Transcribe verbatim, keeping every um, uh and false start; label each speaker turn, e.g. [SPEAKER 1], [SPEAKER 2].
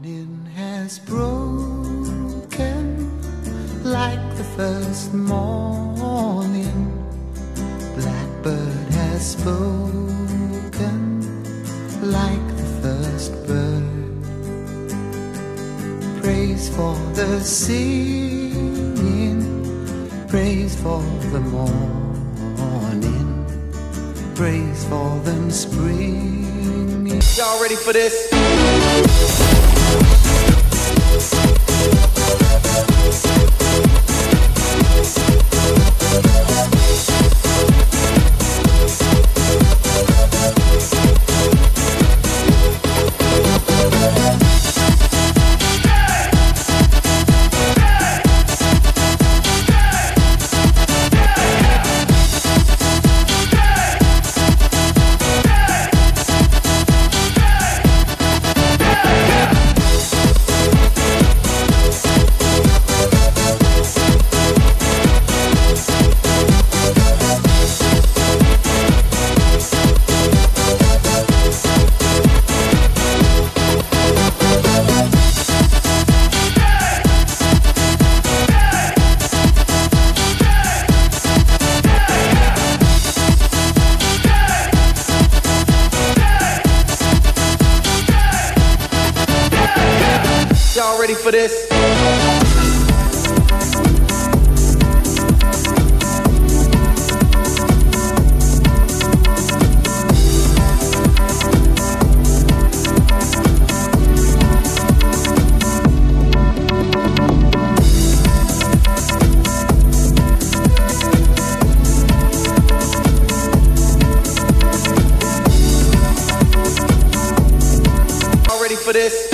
[SPEAKER 1] Morning has broken like the first morning. Blackbird has spoken like the first bird. Praise for the singing, praise for the morning, praise for them springing.
[SPEAKER 2] Y'all ready for this? Y'all ready for this? Y'all ready for this?